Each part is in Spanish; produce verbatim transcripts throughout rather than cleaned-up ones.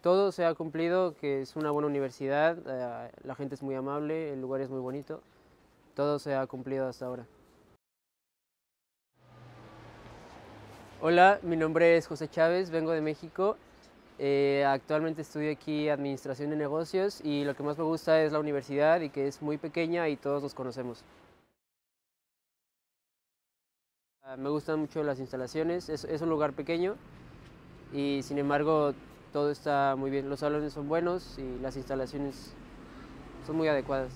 Todo se ha cumplido, que es una buena universidad, eh, la gente es muy amable, el lugar es muy bonito, todo se ha cumplido hasta ahora. Hola, mi nombre es José Chávez, vengo de México. Eh, actualmente estudio aquí Administración de Negocios y lo que más me gusta es la universidad y que es muy pequeña y todos nos conocemos. Ah, Me gustan mucho las instalaciones, es, es un lugar pequeño y sin embargo todo está muy bien, los salones son buenos y las instalaciones son muy adecuadas.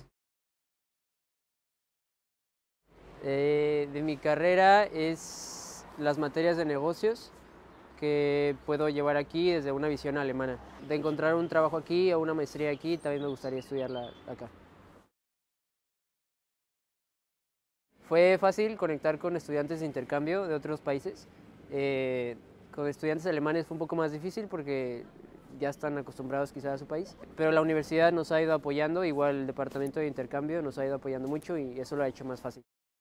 Eh, de mi carrera es las materias de negocios que puedo llevar aquí desde una visión alemana. De encontrar un trabajo aquí o una maestría aquí, también me gustaría estudiarla acá. Fue fácil conectar con estudiantes de intercambio de otros países. Eh, con estudiantes alemanes fue un poco más difícil porque ya están acostumbrados quizás a su país, pero la universidad nos ha ido apoyando, igual el departamento de intercambio nos ha ido apoyando mucho y eso lo ha hecho más fácil.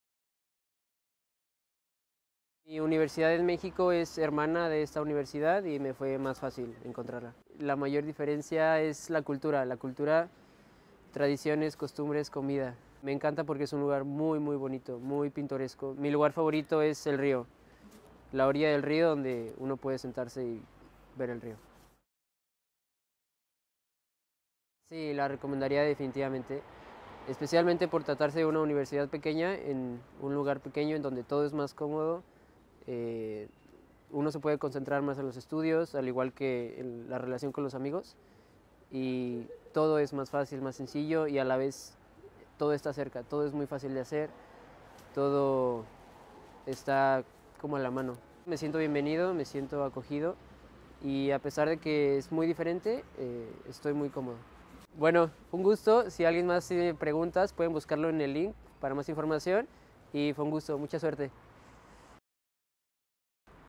Mi universidad en México es hermana de esta universidad y me fue más fácil encontrarla. La mayor diferencia es la cultura, la cultura, tradiciones, costumbres, comida. Me encanta porque es un lugar muy, muy bonito, muy pintoresco. Mi lugar favorito es el río, la orilla del río donde uno puede sentarse y ver el río. Sí, la recomendaría definitivamente, especialmente por tratarse de una universidad pequeña, en un lugar pequeño en donde todo es más cómodo. eh, Uno se puede concentrar más en los estudios, al igual que en la relación con los amigos, y todo es más fácil, más sencillo y a la vez todo está cerca, todo es muy fácil de hacer, todo está como a la mano. Me siento bienvenido, me siento acogido y a pesar de que es muy diferente, eh, estoy muy cómodo. Bueno, un gusto. Si alguien más tiene preguntas, pueden buscarlo en el link para más información y fue un gusto. Mucha suerte.